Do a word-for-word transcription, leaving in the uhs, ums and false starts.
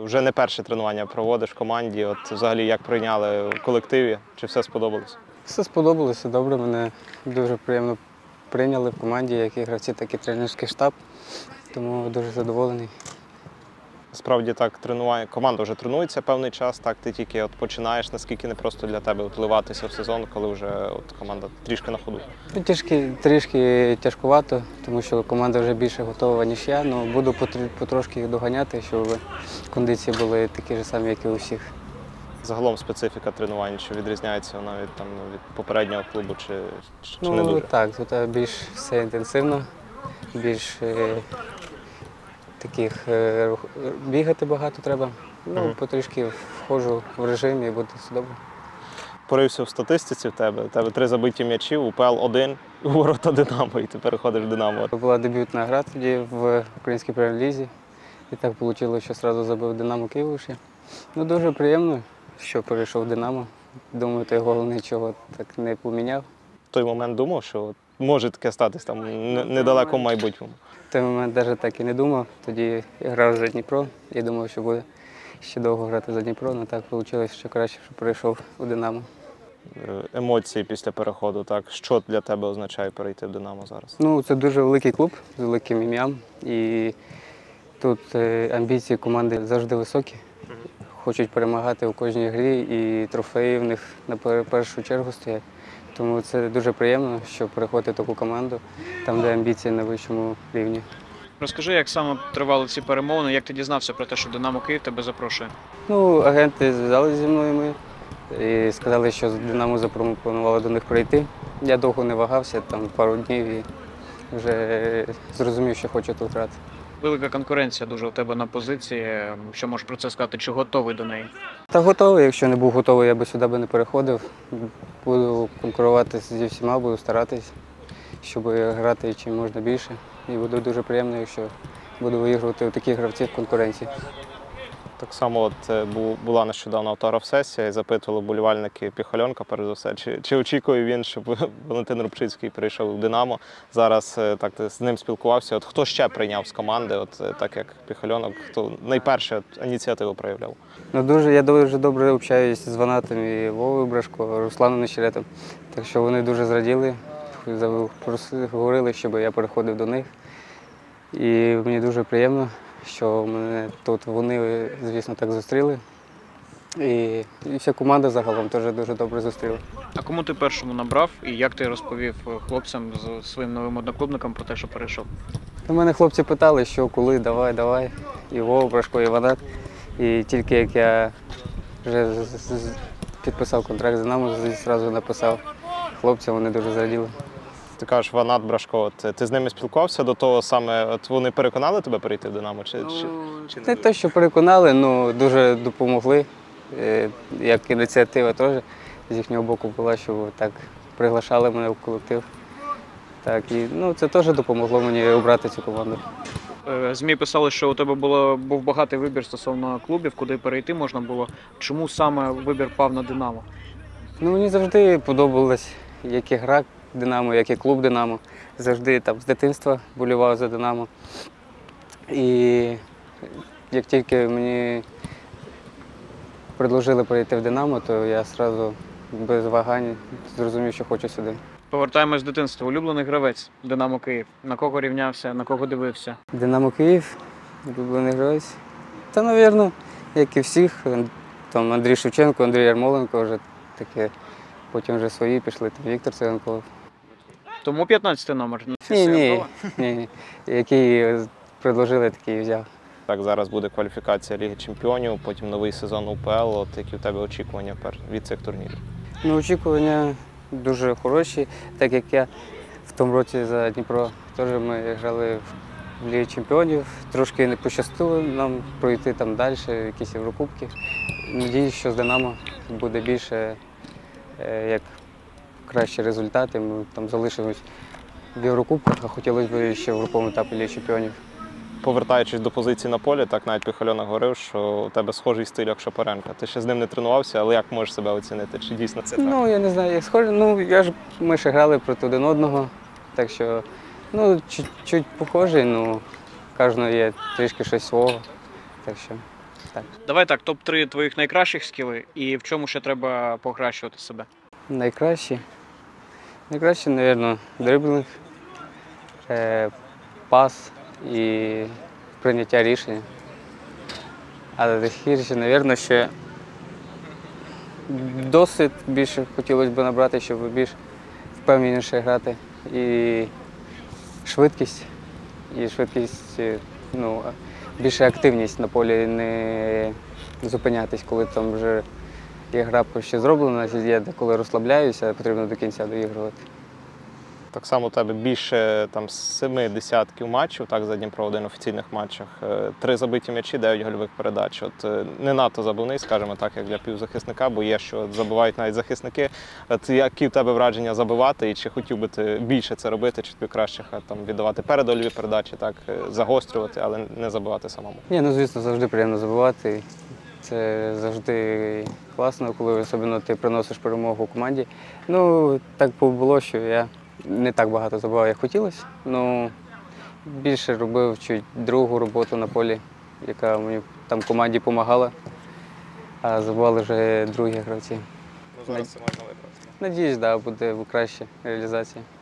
Вже не перше тренування проводиш в команді. От взагалі як прийняли в колективі? Чи все сподобалось? Все сподобалося, добре. Мене дуже приємно прийняли в команді, як і гравці, так і тренерський штаб. Тому дуже задоволений. Справді так, тренування, команда вже тренується певний час, так ти тільки от починаєш, наскільки не просто для тебе вливатися в сезон, коли вже от команда трішки на ходу. Ну, трішки, трішки тяжкувато, тому що команда вже більше готова, ніж я, але буду потрошки їх доганяти, щоб кондиції були такі ж самі, як і у всіх. Загалом специфіка тренувань, чи відрізняється вона від, там, від попереднього клубу, чи, чи ну, не дуже? Так, тут більш все інтенсивно, більш е, таких е, бігати багато треба. Ну, mm-hmm. Потрішки входжу в режим і буде все добре. Порився в статистиці в тебе. У тебе три забиті м'ячі, УПЛ один, у ворота Динамо, і ти переходиш в Динамо. Була дебютна гра тоді в українській прем'єр-лізі. І так вийшло, що одразу забив Динамо Київші. Ну, дуже приємно, що перейшов в Динамо. Думаю, той гол нічого так не поміняв. В той момент думав, що може таке статись там недалеко в майбутньому? В той момент навіть так і не думав. Тоді грав за Дніпро і думав, що буде ще довго грати за Дніпро, але так вийшло, що краще, що перейшов у Динамо. Емоції після переходу, так? Що для тебе означає перейти в Динамо зараз? Ну, це дуже великий клуб з великим ім'ям. І тут амбіції команди завжди високі. Хочуть перемагати у кожній грі, і трофеї в них на першу чергу стоять. Тому це дуже приємно, що переходити в таку команду, там, де амбіції на вищому рівні. Розкажи, як саме тривали ці перемовини, як ти дізнався про те, що Динамо Київ тебе запрошує? Ну, агенти зв'язалися зі мною ми і сказали, що Динамо запропонувало до них прийти. Я довго не вагався, там пару днів, і вже зрозумів, що хочу тут грати. Велика конкуренція дуже у тебе на позиції. Що можеш про це сказати? Чи готовий до неї? Та готовий. Якщо не був готовий, я би сюди би не переходив. Буду конкурувати зі всіма, буду старатись, щоб грати чим можна більше. І буде дуже приємно, якщо буду виігрувати у таких гравців в конкуренції. Так само от була нещодавно автограф-сесія і запитували вболівальники Піхальонка, перш за все, чи, чи очікує він, щоб Валентин Рубчицький перейшов в Динамо. Зараз так ти з ним спілкувався. От хто ще прийняв з команди, от так як Піхальонок, хто найперше ініціативу проявляв? Ну, дуже, я дуже добре общаюся з Ванатом і Вовою Брашко, Русланом Нечеретом. Так що вони дуже зраділи, говорили, щоб я переходив до них. І мені дуже приємно, що мене тут вони, звісно, так зустріли. І, і вся команда загалом теж дуже добре зустріла. А кому ти першому набрав і як ти розповів хлопцям з своїм новим одноклубником про те, що перейшов? У мене хлопці питали, що, коли, давай, давай. І Вова, Брашко, і Ванат. І тільки як я вже підписав контракт з Динамо, одразу написав хлопцям, вони дуже зраділи. Ти кажеш, Ванат, Брашко, от, ти з ними спілкувався до того саме, от вони переконали тебе перейти в Динамо? Чи, ну, чи, чи не те, що переконали, але дуже допомогли. Як ініціатива теж з їхнього боку була, що так приглашали мене в колектив. Так, і, ну, це теж допомогло мені обрати цю команду. ЗМІ писали, що у тебе було, був багатий вибір стосовно клубів, куди перейти можна було. Чому саме вибір пав на Динамо? Ну, мені завжди подобалось, як і гра Динамо, як і клуб Динамо. Завжди там з дитинства болівав за Динамо. І як тільки мені предложили перейти в Динамо, то я одразу без вагань зрозумів, що хочу сюди. Повертаємось з дитинства. Улюблений гравець Динамо Київ. На кого рівнявся, на кого дивився? Динамо Київ, улюблений гравець. Та, мабуть, як і всіх, там Андрій Шевченко, Андрій Ярмоленко, вже таке, потім вже свої пішли, там Віктор Циганков. Тому п'ятнадцятий номер? Ні, ні, ні, який предложили, такий взяв. Так, зараз буде кваліфікація Ліги Чемпіонів, потім новий сезон УПЛ. От які в тебе очікування від цих турнірів? Ну, очікування дуже хороші, так як я в тому році за Дніпро теж ми грали в Лігі Чемпіонів. Трошки не пощастило нам пройти там далі, якісь Єврокубки. Надіюсь, що з Динамо буде більше, як кращі результати. Ми там залишимось в Єврокубках, а хотілося б ще в груповому етапі Ліги Чемпіонів. Повертаючись до позиції на полі, так навіть Піхальонок говорив, що у тебе схожий стиль, як Шапаренка. Ти ще з ним не тренувався, але як можеш себе оцінити? Чи дійсно це так? Ну, я не знаю, як схожий. Ну, я ж, ми ще грали проти один одного, так що, ну, чуть-чуть похожий, ну, кожного є трішки щось свого, так що. Так. Давай так, топ три твоїх найкращих скіли і в чому ще треба покращувати себе. Найкраще. Найкраще, мабуть, дриблинг, е, пас і прийняття рішення. А гірше, мабуть, ще досвід більше хотілося б набрати, щоб більш впевненіше грати. І швидкість, і швидкість, ну, більше активність на полі, не зупинятись, коли там вже є гра ще зроблена, я деколи розслабляюся, потрібно до кінця доігрувати. Так само у тебе більше там семи десятків матчів, так, за Дніпро, один офіційних матчах. Е, Три забиті м'ячі, дев'ять гольових передач. От е, не надто забивний, скажімо так, як для півзахисника, бо є, що забивають навіть захисники. От які в тебе враження забивати, і чи хотів би ти більше це робити, чи тобі краще хай, там віддавати передольові передачі, так, е, загострювати, але не забивати самому? Ні, ну звісно, завжди приємно забивати. Це завжди класно, коли особливо ти приносиш перемогу команді. Ну, так було, що я не так багато забивав, як хотілося. Ну, більше робив чуть другу роботу на полі, яка мені там команді допомагала, а забивали вже другі гравці. Ну, зараз це можна виправити. Надіюсь, да, буде краща реалізація.